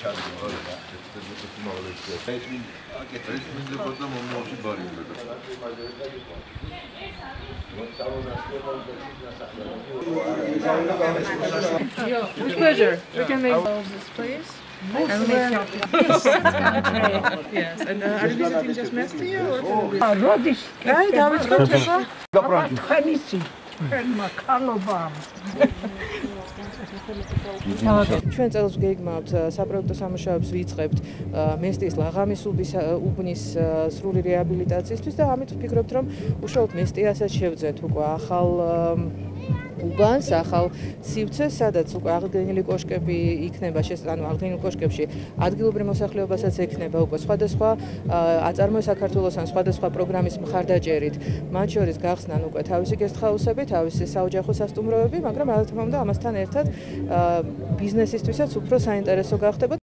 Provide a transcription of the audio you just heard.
With pleasure. We can make this place. And make yes, country. Yes. And are you visiting just Mestia or? Rodish. Right, David Roteva. Khanici. Makaloba. ჩვენ წელს გეგმავთ საპროექტო სამუშაოებს ვიწყებთ მესტიის ლაღამის უბნის სრული რეაბილიტაციისთვის და ამით ვფიქრობთ რომ უშუალოდ მესტიასაც შევძენთ უკვე ახალ უბანს, ახალ სივრცეს, სადაც უკვე აღდგენილი კოშკები იქნება, ანუ აღდგენილ კოშკებში ადგილობრივ მოსახლეობასაც ექნება უკვე სხვადასხვა აწარმოე საქართველოს ან სხვადასხვა პროგრამის მხარდაჭერით. მათ შორის გახსნან უკვე თავისი გესტჰაუსები, თავისი საოჯახო სასტუმროები, მაგრამ რა თქმა უნდა ამასთან ერთად ბიზნესისთვისაც უფრო საინტერესო გახდება.